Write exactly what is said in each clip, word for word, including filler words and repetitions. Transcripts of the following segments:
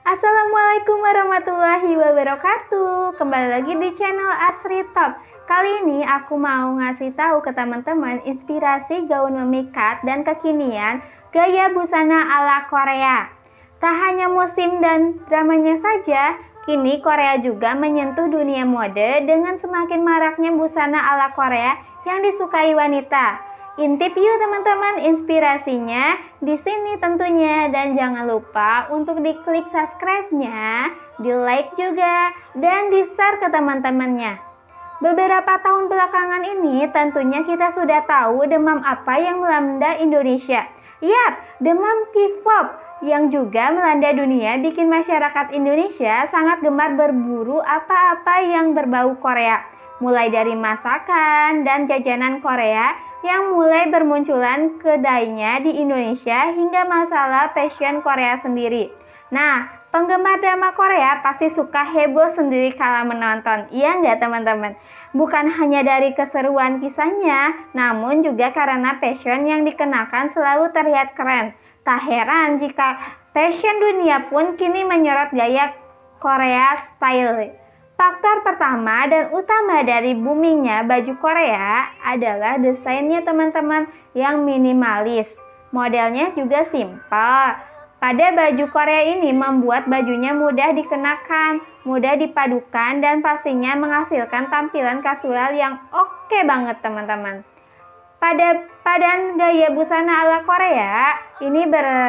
Assalamualaikum warahmatullahi wabarakatuh. Kembali lagi di channel Asri Top. Kali ini aku mau ngasih tahu ke teman-teman inspirasi gaun memikat dan kekinian gaya busana ala Korea. Tak hanya musim dan dramanya saja, kini Korea juga menyentuh dunia mode dengan semakin maraknya busana ala Korea yang disukai wanita. Intip yuk teman-teman inspirasinya di sini tentunya, dan jangan lupa untuk diklik subscribe-nya, di like juga, dan di share ke teman-temannya. Beberapa tahun belakangan ini tentunya kita sudah tahu demam apa yang melanda Indonesia. Yap, demam K-pop yang juga melanda dunia bikin masyarakat Indonesia sangat gemar berburu apa-apa yang berbau Korea. Mulai dari masakan dan jajanan Korea yang mulai bermunculan kedainya di Indonesia hingga masalah fashion Korea sendiri. Nah, penggemar drama Korea pasti suka heboh sendiri kala menonton. Iya nggak teman-teman? Bukan hanya dari keseruan kisahnya, namun juga karena fashion yang dikenakan selalu terlihat keren. Tak heran jika fashion dunia pun kini menyorot gaya Korea style. Faktor pertama dan utama dari boomingnya baju Korea adalah desainnya teman-teman yang minimalis. Modelnya juga simpel. Pada baju Korea ini membuat bajunya mudah dikenakan, mudah dipadukan, dan pastinya menghasilkan tampilan kasual yang oke banget teman-teman. Pada padan gaya busana ala Korea ini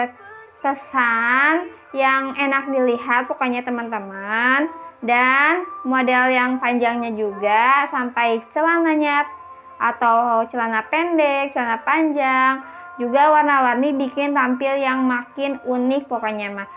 berkesan yang enak dilihat pokoknya teman-teman. Dan model yang panjangnya juga sampai celananya atau celana pendek, celana panjang, juga warna-warni bikin tampil yang makin unik pokoknya mah.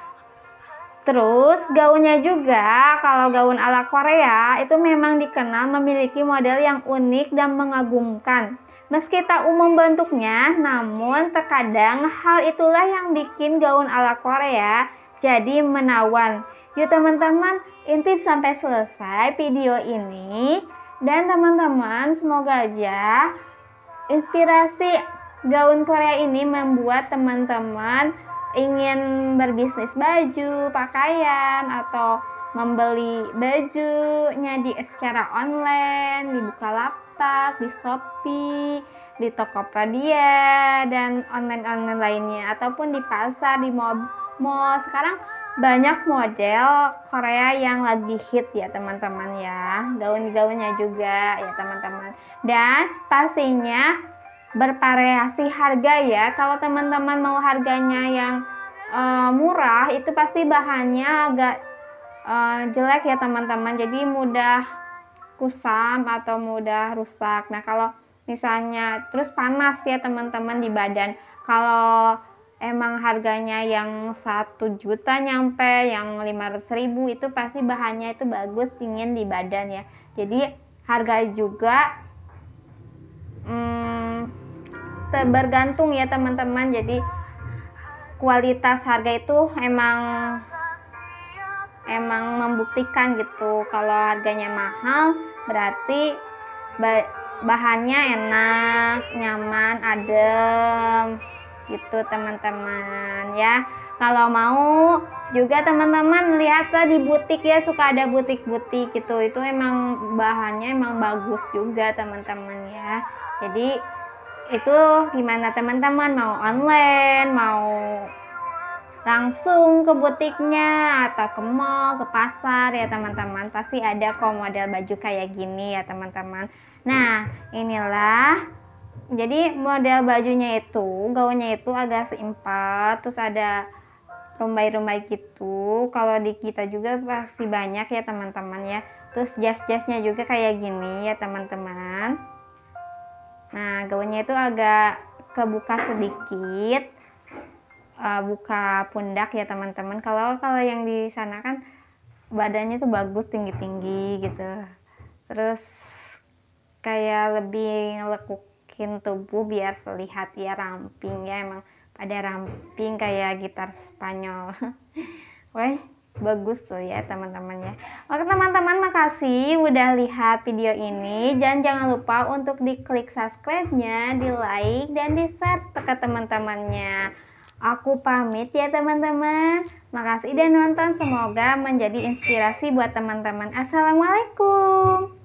Terus gaunnya juga, kalau gaun ala Korea itu memang dikenal memiliki model yang unik dan mengagumkan. Meski tak umum bentuknya, namun terkadang hal itulah yang bikin gaun ala Korea jadi menawan. Yuk teman-teman, intip sampai selesai video ini, dan teman-teman semoga aja inspirasi gaun Korea ini membuat teman-teman ingin berbisnis baju, pakaian, atau membeli bajunya di secara online, di Bukalapak, di Shopee, di Tokopedia, dan online-online lainnya, ataupun di pasar, di mall. Sekarang banyak model Korea yang lagi hit ya teman-teman ya, gaun-gaunnya juga ya teman-teman, dan pastinya bervariasi harga ya. Kalau teman-teman mau harganya yang uh, murah, itu pasti bahannya agak uh, jelek ya teman-teman, jadi mudah kusam atau mudah rusak. Nah kalau misalnya terus panas ya teman-teman di badan. Kalau emang harganya yang satu juta nyampe yang lima ratus ribu, itu pasti bahannya itu bagus, dingin di badan ya. Jadi harga juga hmm, bergantung ya teman-teman. Jadi kualitas harga itu emang emang membuktikan gitu. Kalau harganya mahal berarti bahannya enak, nyaman, adem gitu teman-teman ya. Kalau mau juga teman-teman lihatlah di butik ya, suka ada butik-butik gitu, itu emang bahannya emang bagus juga teman-teman ya. Jadi itu gimana teman-teman, mau online, mau langsung ke butiknya atau ke mall, ke pasar ya teman-teman, pasti ada kok model baju kayak gini ya teman-teman. Nah inilah, jadi model bajunya itu, gaunnya itu agak simpel, terus ada rumbai-rumbai gitu. Kalau di kita juga pasti banyak ya teman-teman ya. Terus jas-jasnya juga kayak gini ya teman-teman. Nah gaunnya itu agak kebuka sedikit, uh, buka pundak ya teman-teman. Kalau kalau yang di sana kan badannya tuh bagus, tinggi-tinggi gitu. Terus kayak lebih lekuk tubuh biar terlihat ya ramping ya, emang pada ramping kayak gitar Spanyol. Wah bagus tuh ya teman-teman ya. Oke teman-teman, makasih udah lihat video ini, dan jangan lupa untuk diklik subscribe-nya, di like, dan di share ke teman-temannya. Aku pamit ya teman-teman. Makasih udah nonton, semoga menjadi inspirasi buat teman-teman. Assalamualaikum.